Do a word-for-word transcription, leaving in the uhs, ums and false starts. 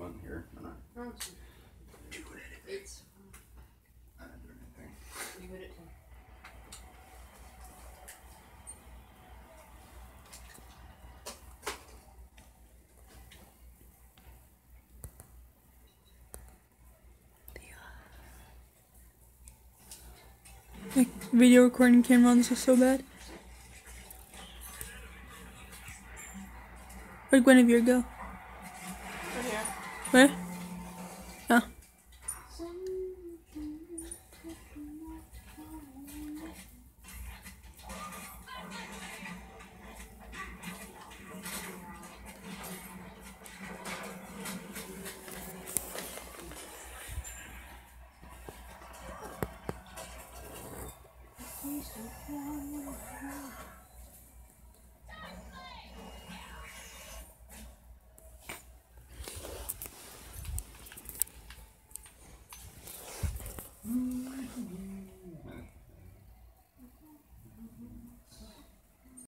fun here. I'm not No, doing anything. it's I'm not doing anything. you would it too. My video recording camera on this is so bad. Where'd Guinevere go? Right here. Where? Oh. Please don't